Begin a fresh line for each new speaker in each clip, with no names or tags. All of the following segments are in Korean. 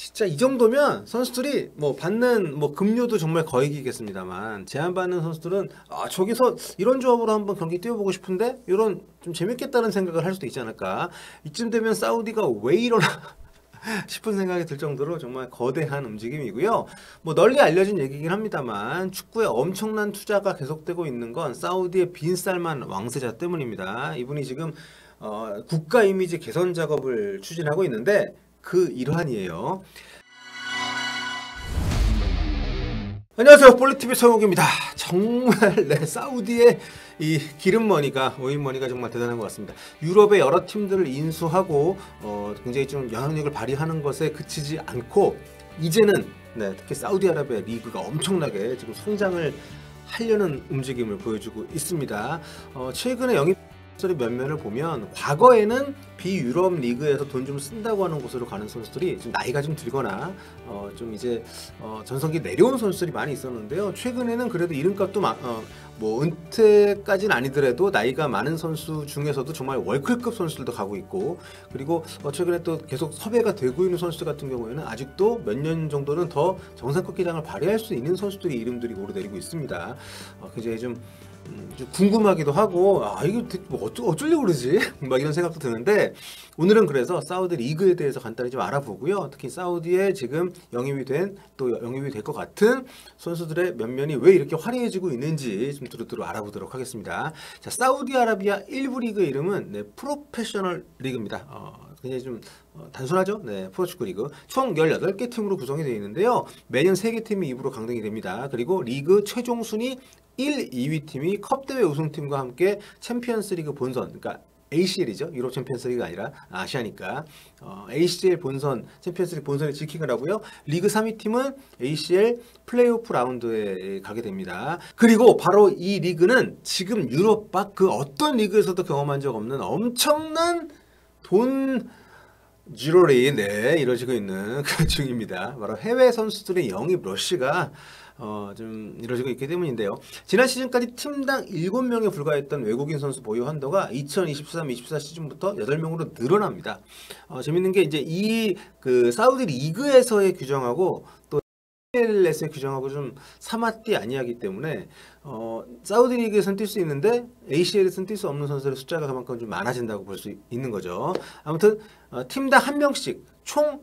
진짜 이 정도면 선수들이 뭐 받는 뭐 급료도 정말 거액이겠습니다만 제한받는 선수들은 저기서 이런 조합으로 한번 경기 뛰어보고 싶은데 이런 좀 재밌겠다는 생각을 할 수도 있지 않을까. 이쯤 되면 사우디가 왜 이러나 싶은 생각이 들 정도로 정말 거대한 움직임이고요. 뭐 널리 알려진 얘기긴 합니다만 축구에 엄청난 투자가 계속되고 있는 건 사우디의 빈 살만 왕세자 때문입니다. 이분이 지금 국가 이미지 개선 작업을 추진하고 있는데 그 일환이에요. 안녕하세요, 볼리TV 성욱입니다. 정말 사우디의 이 기름머니가 오일머니가 정말 대단한 것 같습니다. 유럽의 여러 팀들을 인수하고 굉장히 좀 영향력을 발휘하는 것에 그치지 않고 이제는 특히 사우디아라비아 리그가 엄청나게 지금 성장을 하려는 움직임을 보여주고 있습니다. 최근에 영입 선수들의 면면을 보면 과거에는 비유럽 리그에서 돈 좀 쓴다고 하는 곳으로 가는 선수들이 좀 나이가 좀 들거나 좀 이제 전성기 내려온 선수들이 많이 있었는데요. 최근에는 그래도 이름값도 뭐 은퇴까지는 아니더라도 나이가 많은 선수 중에서도 정말 월클급 선수들도 가고 있고, 그리고 최근에 또 계속 섭외가 되고 있는 선수들 같은 경우에는 아직도 몇 년 정도는 더 정상급 기량을 발휘할 수 있는 선수들의 이름들이 오르내리고 있습니다. 굉장히 좀 궁금하기도 하고 이거 뭐 어쩌려고 그러지? 막 이런 생각도 드는데, 오늘은 그래서 사우디 리그에 대해서 간단히 좀 알아보고요. 특히 사우디에 지금 영입이 될 것 같은 선수들의 면면이 왜 이렇게 화려해지고 있는지 좀 두루두루 알아보도록 하겠습니다. 자, 사우디아라비아 1부 리그 이름은 프로페셔널 리그입니다. 굉장히 좀 단순하죠? 프로축구 리그. 총 18개 팀으로 구성이 되어 있는데요. 매년 3개 팀이 2부로 강등이 됩니다. 그리고 리그 최종 순위 1, 2위 팀이 컵대회 우승팀과 함께 챔피언스리그 본선, 그러니까 ACL이죠. 유럽 챔피언스리그가 아니라 아시아니까 ACL 본선, 챔피언스리그 본선에 지키게 하고요. 리그 3위 팀은 ACL 플레이오프 라운드에 가게 됩니다. 그리고 바로 이 리그는 지금 유럽 밖 그 어떤 리그에서도 경험한 적 없는 엄청난 돈 지롤이 이루어지고 있는 그 중입니다. 바로 해외 선수들의 영입 러쉬가 좀 이루어지고 있기 때문인데요. 지난 시즌까지 팀당 7명에 불과했던 외국인 선수 보유 한도가 2023-24 시즌부터 8명으로 늘어납니다. 재밌는 게 이제 이 그 사우디 리그에서의 규정하고 또 ACL에서의 규정하고 좀 사맛띠 아니하기 때문에 사우디 리그에서는 뛸 수 있는데 ACL에서는 뛸 수 없는 선수들의 숫자가 그만큼 좀 많아진다고 볼 수 있는 거죠. 아무튼 팀당 한 명씩 총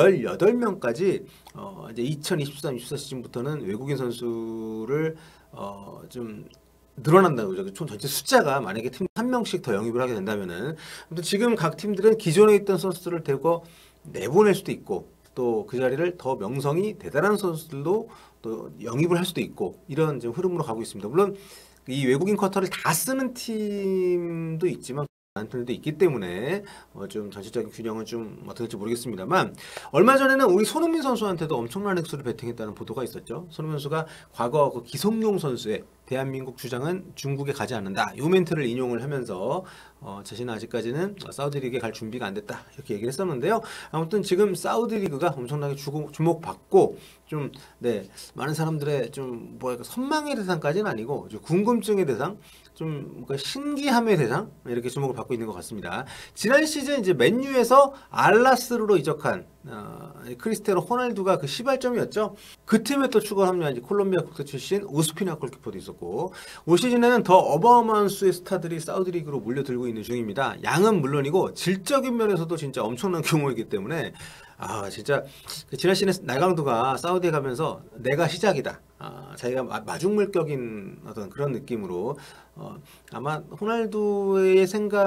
18명까지 이제 2023-24 시즌부터는 외국인 선수를 좀 늘어난다고 그죠. 총 전체 숫자가 만약에 팀 한 명씩 더 영입을 하게 된다면은, 아무튼 지금 각 팀들은 기존에 있던 선수들을 대거 내보낼 수도 있고, 또 그 자리를 더 명성이 대단한 선수들도 또 영입을 할 수도 있고, 이런 지금 흐름으로 가고 있습니다. 물론 이 외국인 쿼터를 다 쓰는 팀도 있지만 안토니도 있기 때문에 좀 전체적인 균형은 좀 어떻게 될지 모르겠습니다만, 얼마 전에는 우리 손흥민 선수한테도 엄청난 액수를 베팅했다는 보도가 있었죠. 손흥민 선수가 과거 그 기성용 선수의 대한민국 주장은 중국에 가지 않는다, 이 멘트를 인용을 하면서 자신은 아직까지는 사우디 리그에 갈 준비가 안 됐다, 이렇게 얘기를 했었는데요. 아무튼 지금 사우디 리그가 엄청나게 주목받고 좀 많은 사람들의 좀 뭐랄까 선망의 대상까지는 아니고 궁금증의 대상, 좀 뭔가 신기함의 대상, 이렇게 주목을 받고 있는 것 같습니다. 지난 시즌 이제 맨유에서 알라스르로 이적한 크리스티아노 호날두가 그 시발점이었죠. 그 팀에 또 추가 합류한 이제 콜롬비아 국대 출신 오스피나 골키퍼도 있었고, 올 시즌에는 더 어마어마한 수의 스타들이 사우디 리그로 몰려들고 있는 중입니다. 양은 물론이고 질적인 면에서도 진짜 엄청난 규모이기 때문에 진짜 지난 시즌에 나강도가 사우디에 가면서 내가 시작이다, 자기가 마중물격인 어떤 그런 느낌으로 아마 호날두의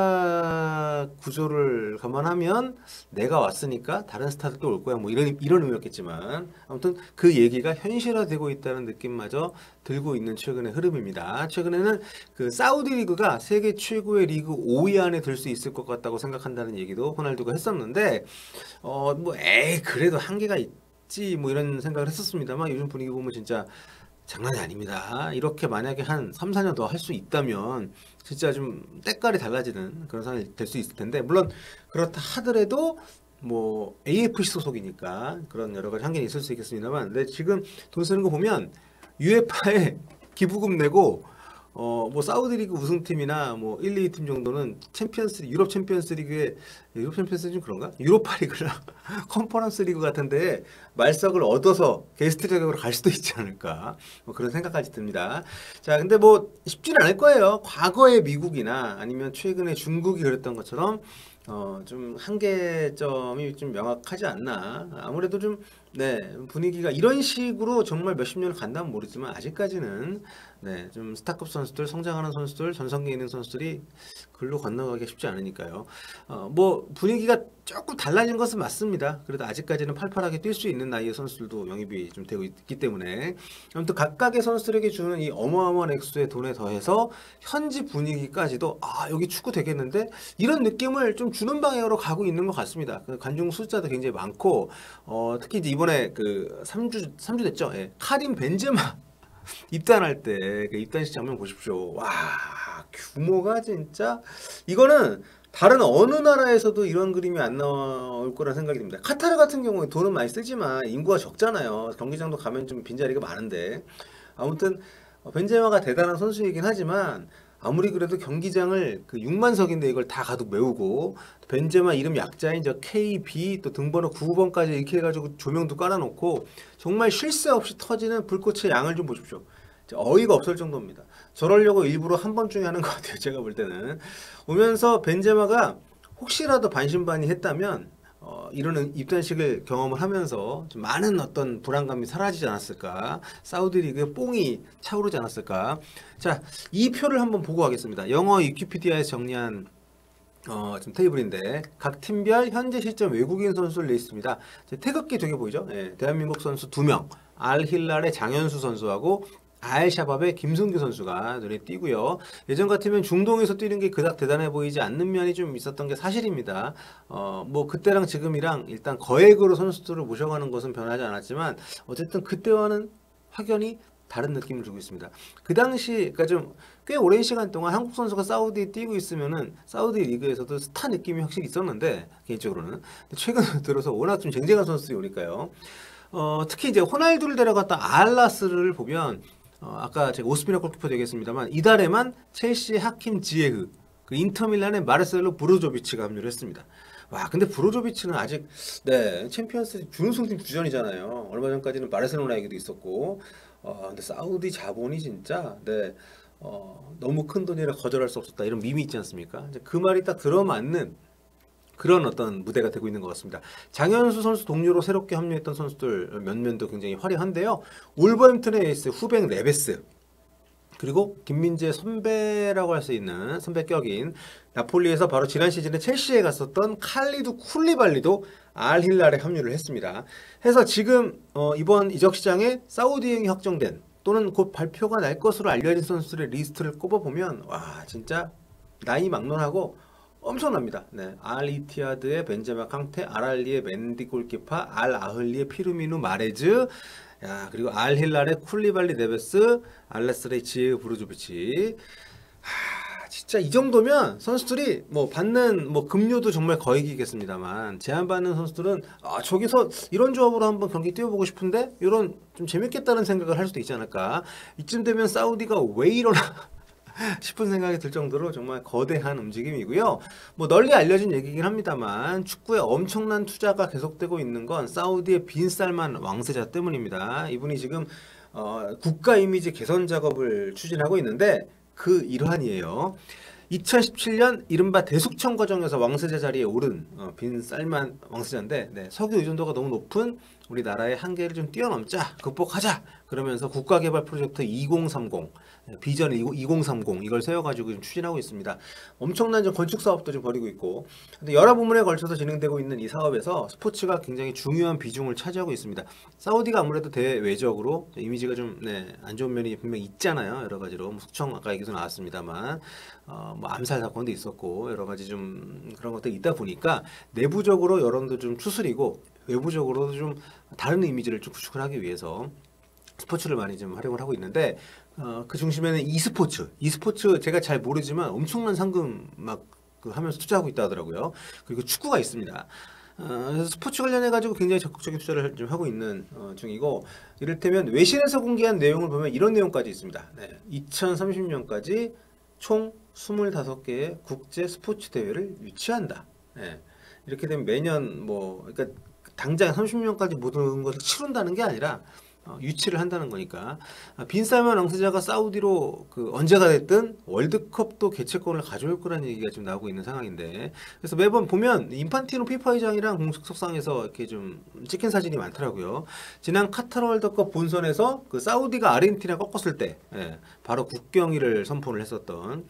생각 구조를 감안하면 내가 왔으니까 다른 스타들도 올 거야, 뭐 이런 의미였겠지만, 아무튼 그 얘기가 현실화되고 있다는 느낌마저 들고 있는 최근의 흐름입니다. 최근에는 그 사우디 리그가 세계 최고의 리그 5위 안에 들 수 있을 것 같다고 생각한다는 얘기도 호날두가 했었는데, 그래도 한계가 있지, 뭐 이런 생각을 했었습니다만, 요즘 분위기 보면 진짜 장난이 아닙니다. 이렇게 만약에 한 3, 4년 더 할 수 있다면 진짜 좀 때깔이 달라지는 그런 상황이 될 수 있을 텐데, 물론 그렇다 하더라도 뭐 AFC 소속이니까 그런 여러 가지 한계는 있을 수 있겠습니다만, 근데 지금 돈 쓰는 거 보면 UEFA에 기부금 내고 뭐 사우디리그 우승팀이나 뭐 1, 2팀 정도는 유럽 챔피언스 리그 좀 그런가? 유로파 리그나 컨퍼런스 리그 같은데 말석을 얻어서 게스트 자격으로 갈 수도 있지 않을까? 뭐 그런 생각까지 듭니다. 자, 근데 뭐 쉽지는 않을 거예요. 과거의 미국이나 아니면 최근에 중국이 그랬던 것처럼 좀 한계점이 좀 명확하지 않나. 아무래도 좀, 네, 분위기가 이런 식으로 정말 몇십 년을 간다면 모르지만, 아직까지는, 네, 좀 스타급 선수들, 성장하는 선수들, 전성기 있는 선수들이 글로 건너가기 쉽지 않으니까요. 뭐, 분위기가 조금 달라진 것은 맞습니다. 그래도 아직까지는 팔팔하게 뛸 수 있는 나이의 선수들도 영입이 좀 되고 있기 때문에. 아무튼 각각의 선수들에게 주는 이 어마어마한 액수의 돈에 더해서 현지 분위기까지도, 여기 축구 되겠는데? 이런 느낌을 좀 주는 방향으로 가고 있는 것 같습니다. 관중 숫자도 굉장히 많고, 특히 이제 이번에 그 3주 됐죠? 예. 카림 벤제마 입단할 때 그 입단식 장면 보십시오. 와, 규모가 진짜 이거는 다른 어느 나라에서도 이런 그림이 안 나올 거란 생각이 듭니다. 카타르 같은 경우에 돈은 많이 쓰지만 인구가 적잖아요. 경기장도 가면 좀 빈자리가 많은데, 아무튼 벤제마가 대단한 선수이긴 하지만 아무리 그래도 경기장을 그 6만석인데 이걸 다 가득 메우고, 벤제마 이름 약자인 저 KB 또 등번호 9번까지 이렇게 해가지고 조명도 깔아놓고 정말 쉴 새 없이 터지는 불꽃의 양을 좀 보십시오. 어이가 없을 정도입니다. 저러려고 일부러 한 번중에 하는 것 같아요. 제가 볼 때는. 오면서 벤제마가 혹시라도 반신반의했다면 이런 입단식을 경험을 하면서 좀 많은 어떤 불안감이 사라지지 않았을까, 사우디 리그의 뽕이 차오르지 않았을까. 자, 이 표를 한번 보고 가겠습니다. 영어 위키피디아에서 정리한 지금 테이블인데 각 팀별 현재 시점 외국인 선수를 냈습니다. 태극기 두 개 보이죠? 네, 대한민국 선수 2명, 알힐랄의 장현수 선수하고 알샤밥의 김승규 선수가 눈에 띄고요. 예전 같으면 중동에서 뛰는 게 그닥 대단해 보이지 않는 면이 좀 있었던 게 사실입니다. 뭐 그때랑 지금이랑 일단 거액으로 선수들을 모셔가는 것은 변하지 않았지만 어쨌든 그때와는 확연히 다른 느낌을 주고 있습니다. 그 당시, 그러니까 좀 꽤 오랜 시간 동안 한국 선수가 사우디에 뛰고 있으면은 사우디 리그에서도 스타 느낌이 확실히 있었는데, 개인적으로는. 근데 최근 들어서 워낙 좀 쟁쟁한 선수들이 오니까요. 특히 이제 호날두를 데려갔던 알라스를 보면, 아까 제가 오스피나 골키퍼 되겠습니다만 이달에만 첼시 하킴 지에흐, 그 인터밀란의 마르셀로 브로조비치가 합류를 했습니다. 와, 근데 브로조비치는 아직, 네, 챔피언스 준우승팀 주전이잖아요. 얼마 전까지는 바르셀로나에게도 있었고, 근데 사우디 자본이 진짜, 네, 너무 큰 돈이라 거절할 수 없었다, 이런 밈이 있지 않습니까? 이제 그 말이 딱 들어맞는 그런 어떤 무대가 되고 있는 것 같습니다. 장현수 선수 동료로 새롭게 합류했던 선수들 면면도 굉장히 화려한데요. 울버햄튼의 에이스 후백 레베스, 그리고 김민재 선배라고 할 수 있는 선배격인 나폴리에서 바로 지난 시즌에 첼시에 갔었던 칼리두 쿨리발리도 알힐랄에 합류를 했습니다. 해서 지금 이번 이적 시장에 사우디행이 확정된 또는 곧 발표가 날 것으로 알려진 선수들의 리스트를 꼽아보면, 와, 진짜 나이 막론하고 엄청납니다. 네, 알 이티하드의 벤제마 캉테, 알알리의 맨디 골키퍼, 알 아흘리의 피르미누 마레즈, 야, 그리고 알 힐랄의 쿨리발리 네베스, 알레스레이 지에흐 브루조비치. 진짜 이 정도면 선수들이 뭐 받는 뭐 급료도 정말 거액이겠습니다만, 제안받는 선수들은 저기서 이런 조합으로 한번 경기 뛰어보고 싶은데 이런 좀 재밌겠다는 생각을 할 수도 있지 않을까. 이쯤 되면 사우디가 왜 이러나 싶은 생각이 들 정도로 정말 거대한 움직임이고요. 뭐 널리 알려진 얘기긴 합니다만 축구에 엄청난 투자가 계속되고 있는 건 사우디의 빈 살만 왕세자 때문입니다. 이분이 지금 국가 이미지 개선 작업을 추진하고 있는데 그 일환이에요. 2017년 이른바 대숙청 과정에서 왕세자 자리에 오른 빈 살만 왕세자인데, 네, 석유 의존도가 너무 높은 우리나라의 한계를 좀 뛰어넘자, 극복하자, 그러면서 국가개발 프로젝트 2030, 비전 2030 이걸 세워가지고 지금 추진하고 있습니다. 엄청난 건축 사업도 좀 벌이고 있고, 근데 여러 부문에 걸쳐서 진행되고 있는 이 사업에서 스포츠가 굉장히 중요한 비중을 차지하고 있습니다. 사우디가 아무래도 대외적으로 이미지가 좀, 네, 안 좋은 면이 분명히 있잖아요. 여러 가지로 숙청 아까 얘기도 나왔습니다만, 뭐 암살 사건도 있었고 여러 가지 좀 그런 것들이 있다 보니까 내부적으로 여론도 좀 추스리고 외부적으로도 좀 다른 이미지를 좀 구축을 하기 위해서 스포츠를 많이 좀 활용을 하고 있는데, 그 중심에는 e스포츠 제가 잘 모르지만 엄청난 상금 막 하면서 투자하고 있다 하더라고요. 그리고 축구가 있습니다. 그래서 스포츠 관련해 가지고 굉장히 적극적인 투자를 좀 하고 있는 중이고, 이를테면 외신에서 공개한 내용을 보면 이런 내용까지 있습니다. 네, 2030년까지 총 25개의 국제 스포츠 대회를 유치한다. 네, 이렇게 되면 매년 뭐 그러니까 당장 30년까지 모든 것을 치룬다는 게 아니라 유치를 한다는 거니까. 빈살만 왕세자가 사우디로 언제가 됐든 월드컵도 개최권을 가져올 거라는 얘기가 좀 나오고 있는 상황인데, 그래서 매번 보면 인판티노 피파 회장이랑 공식 석상에서 이렇게 좀 찍힌 사진이 많더라고요. 지난 카타르 월드컵 본선에서 사우디가 아르헨티나 꺾었을 때, 예, 바로 국경일을 선포를 했었던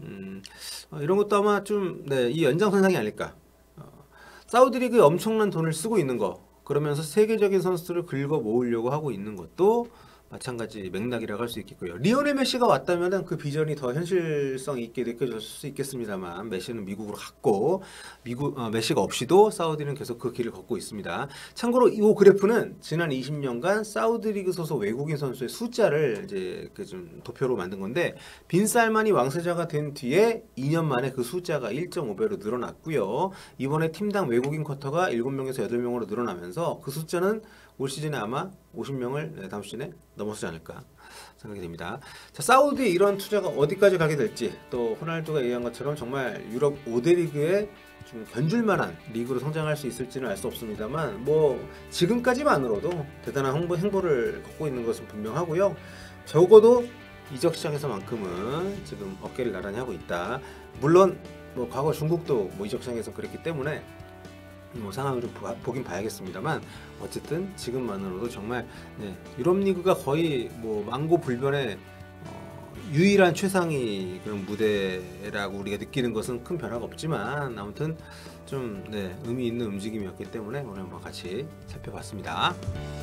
이런 것도 아마 좀, 네, 이 연장선상이 아닐까. 사우디 리그에 엄청난 돈을 쓰고 있는 거, 그러면서 세계적인 선수들을 긁어 모으려고 하고 있는 것도 마찬가지 맥락이라고 할 수 있겠고요. 리오넬 메시가 왔다면 그 비전이 더 현실성 있게 느껴졌을 수 있겠습니다만, 메시는 미국으로 갔고, 메시가 없이도 사우디는 계속 그 길을 걷고 있습니다. 참고로 이 그래프는 지난 20년간 사우디 리그 소속 외국인 선수의 숫자를 이제 좀 도표로 만든 건데, 빈살만이 왕세자가 된 뒤에 2년 만에 그 숫자가 1.5배로 늘어났고요. 이번에 팀당 외국인 쿼터가 7명에서 8명으로 늘어나면서 그 숫자는 올 시즌에 아마 50명을 다음 시즌에 넘어서지 않을까 생각이 됩니다. 자, 사우디 이런 투자가 어디까지 가게 될지, 또 호날두가 얘기한 것처럼 정말 유럽 5대 리그에 좀 견줄만한 리그로 성장할 수 있을지는 알 수 없습니다만, 뭐 지금까지만으로도 대단한 행보를 걷고 있는 것은 분명하고요. 적어도 이적 시장에서만큼은 지금 어깨를 나란히 하고 있다. 물론 뭐 과거 중국도 뭐 이적 시장에서 그랬기 때문에 뭐 상황을 좀 보긴 봐야겠습니다만, 어쨌든 지금만으로도 정말, 네, 유럽 리그가 거의 뭐 망고불변의 유일한 최상위 그런 무대라고 우리가 느끼는 것은 큰 변화가 없지만, 아무튼 좀, 네, 의미 있는 움직임이었기 때문에 오늘 한번 같이 살펴봤습니다.